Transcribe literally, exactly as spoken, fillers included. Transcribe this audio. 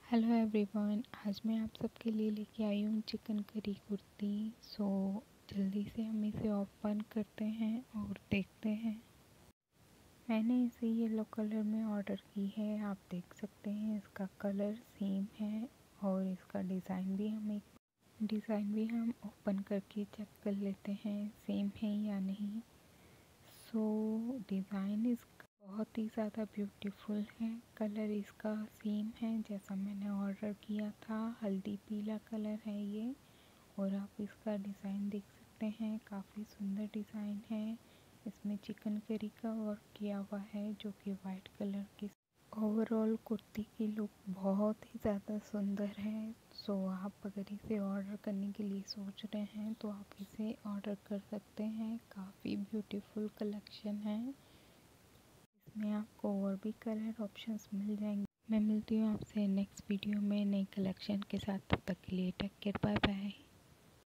Hello everyone, आज मैं आप सबके लिए लेके आई हूँ चिकन करी कुर्ती। सो जल्दी से हम इसे ओपन करते हैं और देखते हैं। मैंने इसे येलो कलर में ऑर्डर की है। आप देख सकते हैं इसका कलर सेम है और इसका डिज़ाइन भी हम एक डिज़ाइन भी हम ओपन करके चेक कर लेते हैं सेम है या नहीं। सो डिज़ाइन इसका बहुत ही ज़्यादा ब्यूटीफुल है। कलर इसका सेम है जैसा मैंने ऑर्डर किया था, हल्दी पीला कलर है ये। और आप इसका डिज़ाइन देख सकते हैं, काफ़ी सुंदर डिज़ाइन है। इसमें चिकन करी का वर्क किया हुआ है जो कि वाइट कलर की। ओवरऑल कुर्ती की लुक बहुत ही ज़्यादा सुंदर है। सो आप अगर इसे ऑर्डर करने के लिए सोच रहे हैं तो आप इसे ऑर्डर कर सकते हैं। काफ़ी ब्यूटीफुल कलेक्शन है। इसमें आपको और भी कलर ऑप्शंस मिल जाएंगे। मैं मिलती हूँ आपसे नेक्स्ट वीडियो में नई कलेक्शन के साथ। तब तक के लिए टेक केयर, बाय बाय।